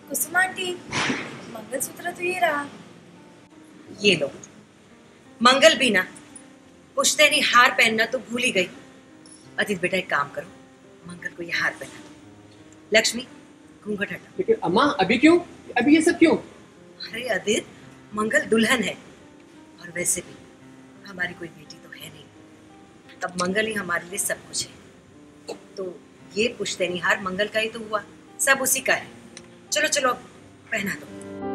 कुसुम aunty, mangalsutra तो ये रहा। ये लो। मंगल भी ना, पुश्तैनी हार पहनना तो भूल ही गई। अदित बेटा एक काम करो, मंगल को ये हार पहना दो। लक्ष्मी घूंघट हटा। लेकिन अम्मा अभी क्यों? अभी ये सब क्यों? अरे अदित, मंगल दुल्हन है और वैसे भी हमारी कोई बेटी तो है नहीं, तब मंगल ही हमारे लिए सब कुछ है। तो ये पुश्तैनी हार मंगल का ही तो हुआ, सब उसी का है। चलो चलो अब पहना दो।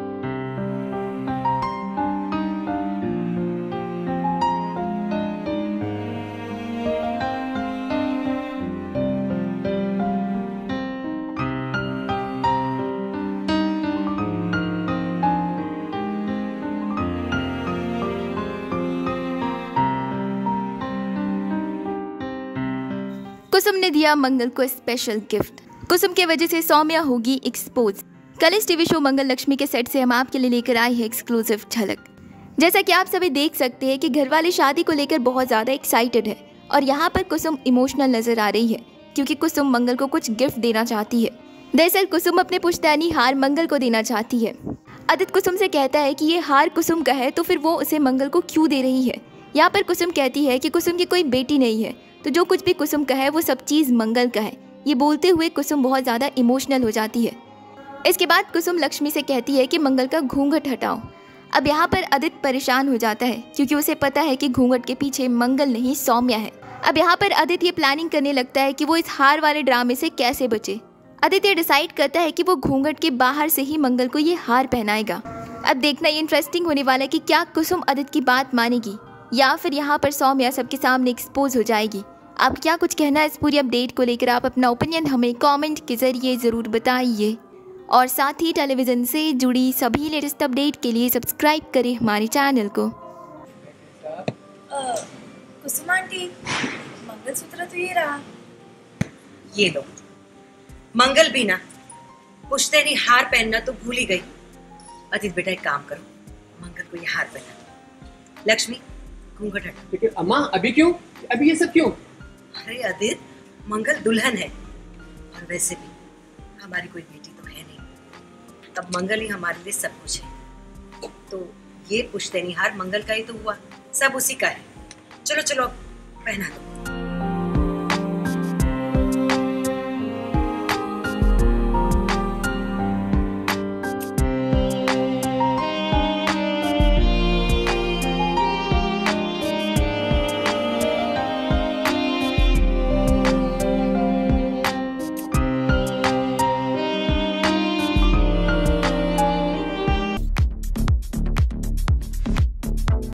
कुसुम ने दिया मंगल को स्पेशल गिफ्ट। कुसुम की वजह से सौम्या होगी एक्सपोज। कल इस टीवी शो मंगल लक्ष्मी के सेट से हम आपके लिए लेकर आए हैं एक्सक्लूसिव झलक। जैसा कि आप सभी देख सकते हैं कि घरवाले शादी को लेकर बहुत ज़्यादा एक्साइटेड है और यहाँ पर कुसुम इमोशनल नजर आ रही है क्योंकि कुसुम मंगल को कुछ गिफ्ट देना चाहती है। दरअसल कुसुम अपने पुश्तैनी हार मंगल को देना चाहती है। अदित कुसुम से कहता है कि ये हार कुसुम का है तो फिर वो उसे मंगल को क्यों दे रही है। यहाँ पर कुसुम कहती है कि कुसुम की कोई बेटी नहीं है तो जो कुछ भी कुसुम का है वो सब चीज़ मंगल का है। ये बोलते हुए कुसुम बहुत ज़्यादा इमोशनल हो जाती है। इसके बाद कुसुम लक्ष्मी से कहती है कि मंगल का घूंघट हटाओ। अब यहाँ पर अदित परेशान हो जाता है क्योंकि उसे पता है कि घूंघट के पीछे मंगल नहीं सौम्या है। अब यहाँ पर अदित ये प्लानिंग करने लगता है कि वो इस हार वाले ड्रामे से कैसे बचे। अदित ये डिसाइड करता है कि वो घूंघट के बाहर से ही मंगल को ये हार पहनाएगा। अब देखना ये इंटरेस्टिंग होने वाला है कि क्या कुसुम अदित की बात मानेगी या फिर यहाँ पर सौम्या सबके सामने एक्सपोज हो जाएगी। आप क्या कुछ कहना है इस पूरी अपडेट को लेकर, आप अपना ओपिनियन हमें कमेंट के जरिए ज़रूर बताइए और साथ ही टेलीविज़न से जुड़ी सभी लेटेस्ट अपडेट के लिए सब्सक्राइब करें हमारे चैनल को। कुसुम आंटी, मंगलसूत्र तो ये रहा। ये लो। मंगल भी ना, पुश्तैनी हार पहनना तो भूल ही गई। अदित बेटा एक काम करो, मंगल को ये हार पहना दो। लक्ष्मी घूंघट हटा। लेकिन अम्मा अभी क्यों? अभी ये सब क्यों? अरे अदित, मंगल दुल्हन है और वैसे भी हमारी कोई बेटी तो है नहीं, तब मंगल ही हमारे लिए सब कुछ है। तो ये पुश्तैनी हार मंगल का ही तो हुआ, सब उसी का है। चलो चलो अब पहना दो।